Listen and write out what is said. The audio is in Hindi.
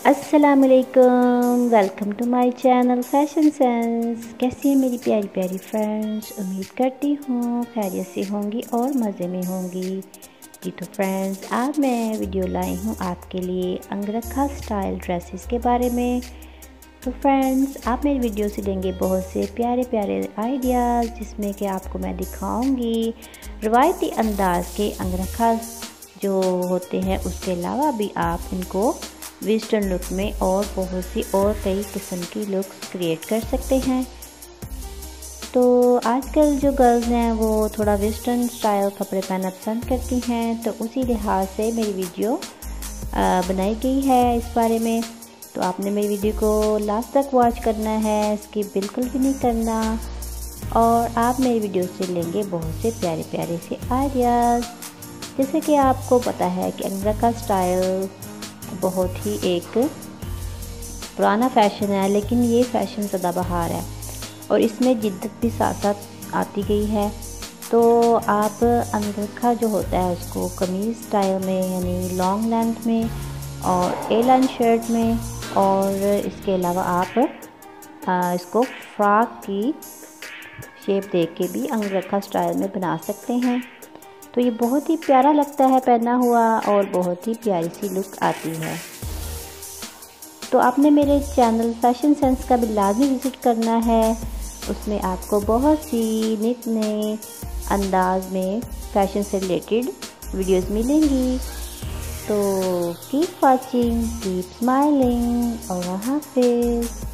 अस्सलामुअलैकुम, welcome to my channel fashion sense. कैसी हैं मेरी प्यारी प्यारी फ्रेंड्स? उम्मीद करती हूँ खैरियत से होंगी और मज़े में होंगी। जी तो फ्रेंड्स, आज मैं वीडियो लाई हूँ आपके लिए अंगरखा स्टाइल ड्रेसेस के बारे में। तो फ्रेंड्स, आप मेरी वीडियो से लेंगे बहुत से प्यारे प्यारे आइडियाज़, जिसमें कि आपको मैं दिखाऊंगी रवायती अंदाज के अंगरखा जो होते हैं। उसके अलावा भी आप इनको वेस्टर्न लुक में और बहुत सी और कई किस्म की लुक्स क्रिएट कर सकते हैं। तो आजकल जो गर्ल्स हैं वो थोड़ा वेस्टर्न स्टाइल कपड़े पहनना पसंद करती हैं, तो उसी लिहाज से मेरी वीडियो बनाई गई है इस बारे में। तो आपने मेरी वीडियो को लास्ट तक वॉच करना है, स्किप बिल्कुल भी नहीं करना। और आप मेरी वीडियो से लेंगे बहुत से प्यारे प्यारे से आइडियाज़। जैसे कि आपको पता है कि अंगरखा स्टाइल बहुत ही एक पुराना फ़ैशन है, लेकिन ये फ़ैशन सदाबहार है और इसमें जिद्दत भी साथ साथ आती गई है। तो आप अंगरखा जो होता है उसको कमीज़ स्टाइल में, यानी लॉन्ग लेंथ में और ए लाइन शर्ट में, और इसके अलावा आप इसको फ्रॉक की शेप दे के भी अंगरखा स्टाइल में बना सकते हैं। तो ये बहुत ही प्यारा लगता है पहना हुआ और बहुत ही प्यारी सी लुक आती है। तो आपने मेरे चैनल फैशन सेंस का भी लाजमी विज़िट करना है। उसमें आपको बहुत सी नित नए अंदाज में फैशन से रिलेटेड वीडियोस मिलेंगी। तो कीप वॉचिंग, कीप स्माइलिंग और हाफिज़।